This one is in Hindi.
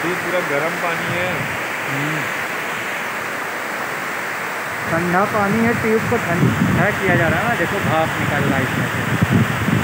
अभी पूरा गर्म पानी है। ठंडा पानी है, ट्यूब को ठंडा किया जा रहा है ना, देखो भाप निकल रहा है इसमें से।